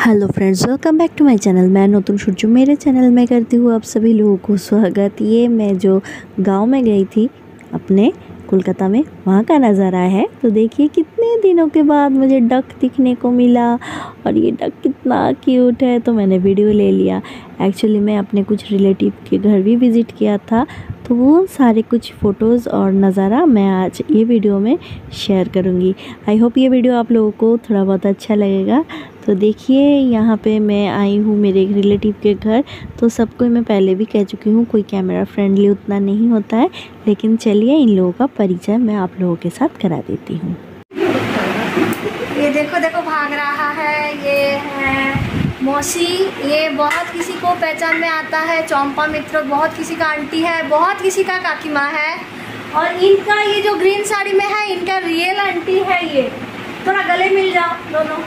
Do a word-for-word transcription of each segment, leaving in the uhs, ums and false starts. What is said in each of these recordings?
Hello friends, welcome back to my channel. मैं नूतन सूर्य मेरे channel में करती हूँ आप सभी लोगों को स्वागत। ये मैं जो गांव में गई थी अपने कोलकाता में, वहाँ का नज़ारा है। तो देखिए कितने दिनों के बाद मुझे डक दिखने को मिला और ये डक कितना क्यूट है, तो मैंने वीडियो ले लिया। एक्चुअली मैं अपने कुछ रिलेटिव के घर भी विज़िट किया था, तो वो सारे कुछ फ़ोटोज़ और नज़ारा मैं आज ये वीडियो में शेयर करूँगी। आई होप ये वीडियो आप लोगों को थोड़ा बहुत अच्छा लगेगा। तो देखिए यहाँ पे मैं आई हूँ मेरे एक रिलेटिव के घर। तो सबको मैं पहले भी कह चुकी हूँ, कोई कैमरा फ्रेंडली उतना नहीं होता है, लेकिन चलिए इन लोगों का परिचय मैं आप लोगों के साथ करा देती हूँ। ये देखो देखो भाग रहा है, ये है मौसी। ये बहुत किसी को पहचान में आता है, चंपा मित्र, बहुत किसी का आंटी है, बहुत किसी का काकी माँ है। और इनका ये जो ग्रीन साड़ी में है, इनका रियल आंटी है। ये थोड़ा गले मिल जाओ दोनों।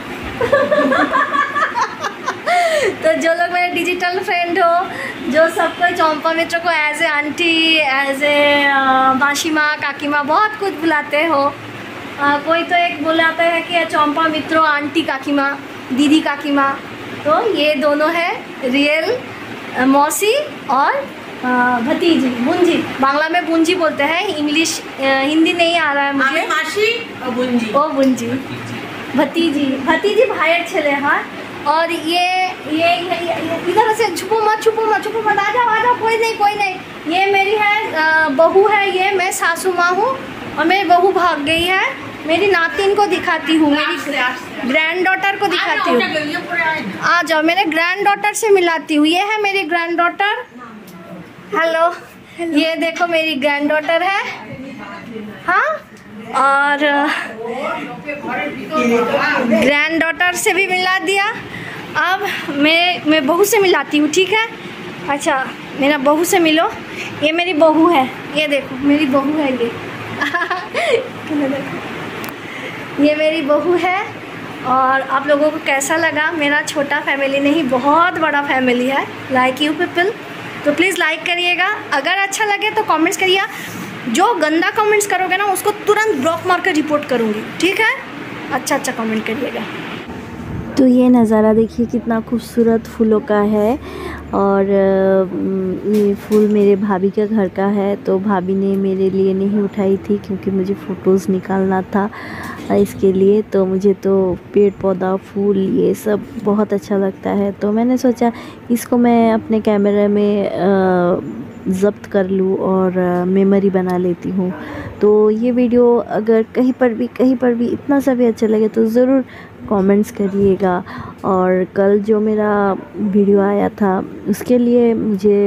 तो जो लोग मेरे डिजिटल फ्रेंड हो, जो सबको चंपा मित्र को as a aunty, as a मासी माँ, काकी माँ बहुत कुछ बुलाते हो। आ, कोई तो एक बुलाते हैं कि चंपा मित्रो, आंटी काकी माँ, दीदी काकी माँ। तो ये दोनों है रियल मौसी और भतीजी, बुंजी। बांग्ला में बुंजी बोलते हैं, इंग्लिश हिंदी नहीं आ रहा है मुझे। मासी और बुंजी। ओ बुंजी, भतीजी भतीजी भाई छेले। हाँ, और ये ये, ये, ये इधर से छुपो मत छुपो मत छुपो मत, आ जाओ आ जाओ, कोई नहीं कोई नहीं। ये मेरी है बहू है, ये मैं सासू माँ हूँ और मेरी बहू भाग गई है। मेरी नातिन को दिखाती हूँ, मेरी ग्रैंड डॉटर को दिखाती हूँ। आ जाओ, मेरे ग्रैंड डॉटर से मिलाती हूँ। ये है मेरी ग्रैंड डॉटर। हेलो, ये देखो मेरी ग्रैंड डॉटर है। हाँ, और ग्रैंड डॉटर से भी मिला दिया। अब मैं मैं बहू से मिलाती हूँ, ठीक है? अच्छा, मेरा बहू से मिलो। ये मेरी बहू है, ये देखो मेरी बहू है। ये ये मेरी बहू है। और आप लोगों को कैसा लगा? मेरा छोटा फैमिली नहीं, बहुत बड़ा फैमिली है, लाइक यू पीपल। तो प्लीज़ लाइक करिएगा, अगर अच्छा लगे तो कमेंट्स करिए। जो गंदा कमेंट्स करोगे ना, उसको तुरंत ब्लॉक मार कर रिपोर्ट करूँगी, ठीक है? अच्छा अच्छा कमेंट करिएगा। तो ये नज़ारा देखिए कितना खूबसूरत फूलों का है। और ये फूल मेरे भाभी के घर का है, तो भाभी ने मेरे लिए नहीं उठाई थी क्योंकि मुझे फ़ोटोज़ निकालना था इसके लिए। तो मुझे तो पेड़ पौधा फूल ये सब बहुत अच्छा लगता है, तो मैंने सोचा इसको मैं अपने कैमरे में ज़ब्त कर लूँ और मेमोरी बना लेती हूँ। तो ये वीडियो अगर कहीं पर भी कहीं पर भी इतना सा भी अच्छा लगे तो ज़रूर कमेंट्स करिएगा। और कल जो मेरा वीडियो आया था उसके लिए मुझे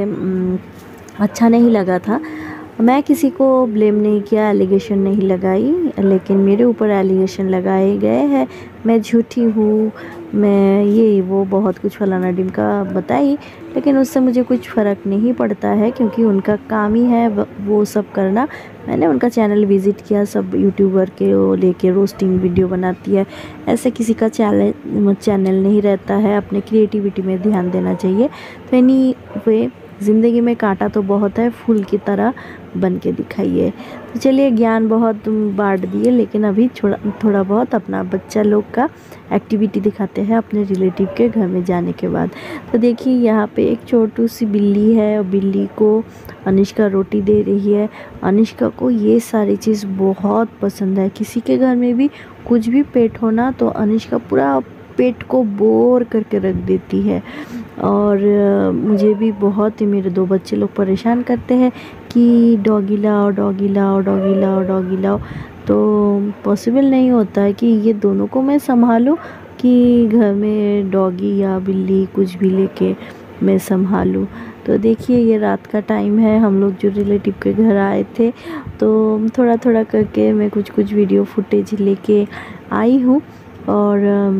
अच्छा नहीं लगा था। मैं किसी को ब्लेम नहीं किया, एलिगेशन नहीं लगाई, लेकिन मेरे ऊपर एलिगेशन लगाए गए हैं। मैं झूठी हूँ, मैं ये वो बहुत कुछ फलाना ढिमका बताई, लेकिन उससे मुझे कुछ फ़र्क नहीं पड़ता है क्योंकि उनका काम ही है वो सब करना। मैंने उनका चैनल विज़िट किया, सब यूट्यूबर के वो लेके रोस्टिंग वीडियो बनाती है, ऐसे किसी का चैनल चैनल नहीं रहता है। अपने क्रिएटिविटी में ध्यान देना चाहिए। तो एनी वे, ज़िंदगी में कांटा तो बहुत है, फूल की तरह बन के दिखाइए। तो चलिए, ज्ञान बहुत बांट दिए, लेकिन अभी थोड़ा थोड़ा बहुत अपना बच्चा लोग का एक्टिविटी दिखाते हैं अपने रिलेटिव के घर में जाने के बाद। तो देखिए यहाँ पे एक छोटू सी बिल्ली है और बिल्ली को अनुष्का रोटी दे रही है। अनुष्का को ये सारी चीज़ बहुत पसंद है। किसी के घर में भी कुछ भी पेट होना तो अनुष्का पूरा पेट को बोर करके रख देती है। और मुझे भी बहुत ही, मेरे दो बच्चे लोग परेशान करते हैं कि डॉगी लाओ डॉगी लाओ डॉगी लाओ डॉगी लाओ। तो पॉसिबल नहीं होता है कि ये दोनों को मैं संभालूं, कि घर में डॉगी या बिल्ली कुछ भी लेके मैं संभालूं। तो देखिए ये रात का टाइम है, हम लोग जो रिलेटिव के घर आए थे, तो थोड़ा थोड़ा करके मैं कुछ कुछ वीडियो फुटेज लेके आई हूँ। और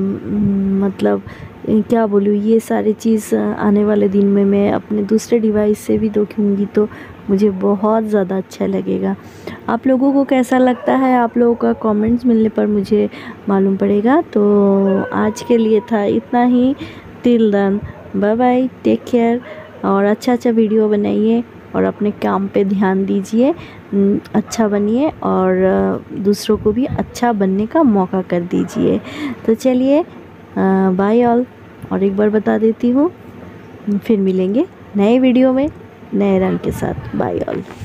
मतलब क्या बोलूँ, ये सारी चीज़ आने वाले दिन में मैं अपने दूसरे डिवाइस से भी देखूँगी तो मुझे बहुत ज़्यादा अच्छा लगेगा। आप लोगों को कैसा लगता है, आप लोगों का कमेंट्स मिलने पर मुझे मालूम पड़ेगा। तो आज के लिए था इतना ही। Till then, bye bye, take care. और अच्छा अच्छा वीडियो बनाइए और अपने काम पे ध्यान दीजिए, अच्छा बनिए और दूसरों को भी अच्छा बनने का मौका कर दीजिए। तो चलिए, बाय ऑल। और एक बार बता देती हूँ, फिर मिलेंगे नए वीडियो में नए रंग के साथ। Bye all.